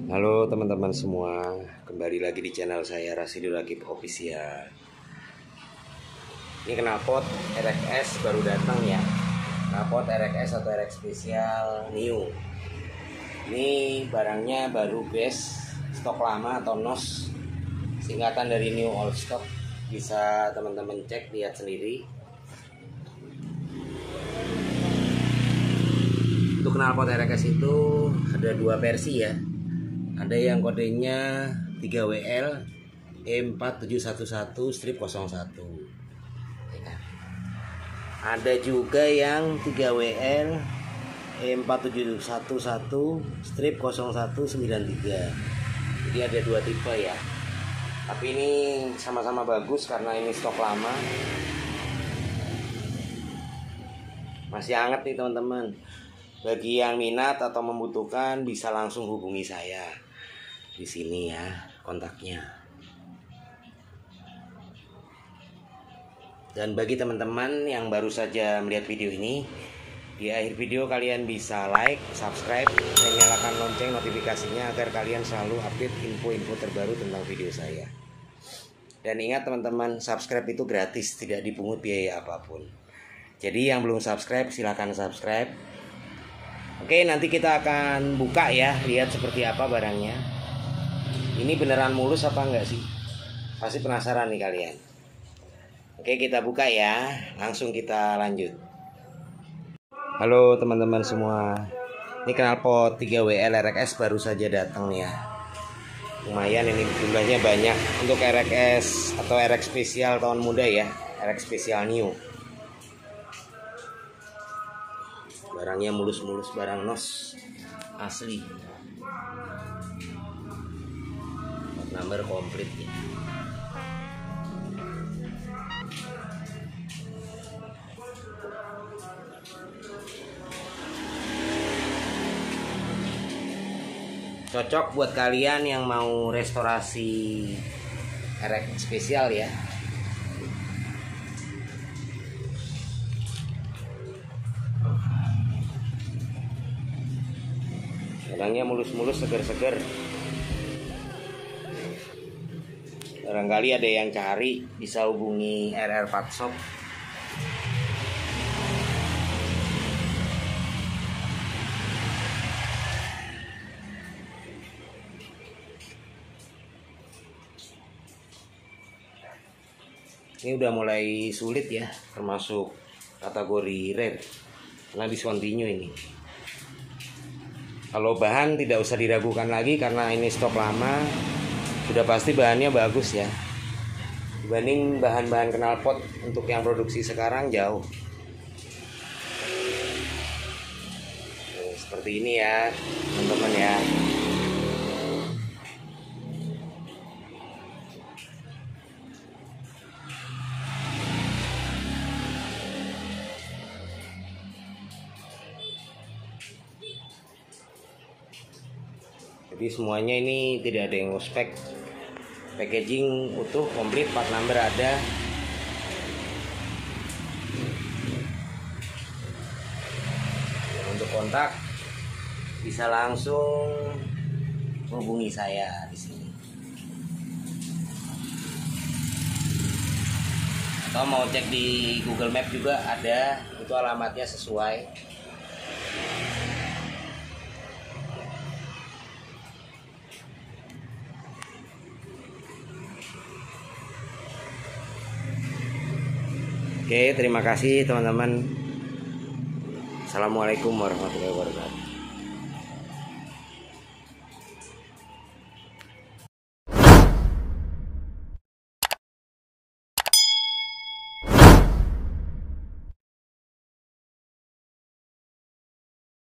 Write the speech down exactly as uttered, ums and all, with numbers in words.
Halo teman-teman semua, kembali lagi di channel saya Rasidul Rakib Official. Ini knalpot R X S baru datang ya. Knalpot R X S atau R X Special New. Ini barangnya baru base, stok lama atau N O S, singkatan dari New Old Stock. Bisa teman-teman cek, lihat sendiri. Untuk knalpot R X S itu ada dua versi ya. Ada yang kodenya tiga W L E empat tujuh satu satu nol satu. Ada juga yang tiga W L E empat tujuh satu satu nol satu sembilan tiga. Jadi ada dua tipe ya. Tapi ini sama-sama bagus karena ini stok lama. Masih hangat nih teman-teman. Bagi yang minat atau membutuhkan bisa langsung hubungi saya. Di sini ya kontaknya. Dan bagi teman-teman yang baru saja melihat video ini, di akhir video kalian bisa like, subscribe, dan nyalakan lonceng notifikasinya agar kalian selalu update info-info terbaru tentang video saya. Dan ingat teman-teman, subscribe itu gratis, tidak dipungut biaya apapun. Jadi yang belum subscribe silahkan subscribe. Oke, nanti kita akan buka ya, lihat seperti apa barangnya. Ini beneran mulus apa enggak sih? Pasti penasaran nih kalian. Oke, kita buka ya. Langsung kita lanjut. Halo teman-teman semua. Ini knalpot tiga W L R X S baru saja datang ya. Lumayan ini jumlahnya banyak. Untuk R X S atau R X Special tahun muda ya. R X Special New. Barangnya mulus-mulus, barang N O S asli. Number komplit ya. Cocok buat kalian yang mau restorasi R X Special ya. Barangnya mulus-mulus, seger-seger. Barangkali ada yang cari, bisa hubungi R R Part Shop. Ini udah mulai sulit ya, termasuk kategori rare, karena discontinue ini. Kalau bahan tidak usah diragukan lagi karena ini stok lama. Sudah pasti bahannya bagus ya. Dibanding bahan-bahan knalpot untuk yang produksi sekarang jauh. Tuh, seperti ini ya teman-teman ya. Jadi semuanya ini tidak ada yang ospek. Packaging utuh, komplit, part number ada. Untuk kontak bisa langsung hubungi saya di sini. Atau mau cek di Google Map juga ada, itu alamatnya sesuai. Oke, terima kasih teman-teman. Assalamualaikum warahmatullahi wabarakatuh.